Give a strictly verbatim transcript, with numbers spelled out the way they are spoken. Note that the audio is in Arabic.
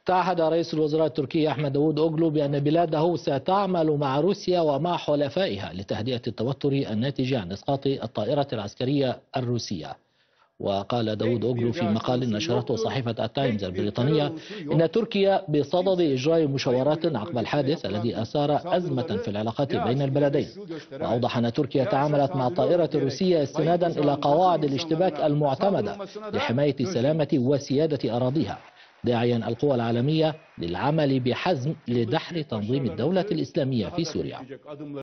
تعهد رئيس الوزراء التركي أحمد داوود أوغلو بأن بلاده ستعمل مع روسيا ومع حلفائها لتهدئة التوتر الناتج عن إسقاط الطائرة العسكرية الروسية. وقال داوود أوغلو في مقال نشرته صحيفة التايمز البريطانية إن تركيا بصدد إجراء مشاورات عقب الحادث الذي أثار أزمة في العلاقات بين البلدين. وأوضح أن تركيا تعاملت مع الطائرة الروسية استنادا إلى قواعد الاشتباك المعتمدة لحماية سلامة وسيادة أراضيها، داعيا القوى العالمية للعمل بحزم لدحر تنظيم الدولة الإسلامية في سوريا.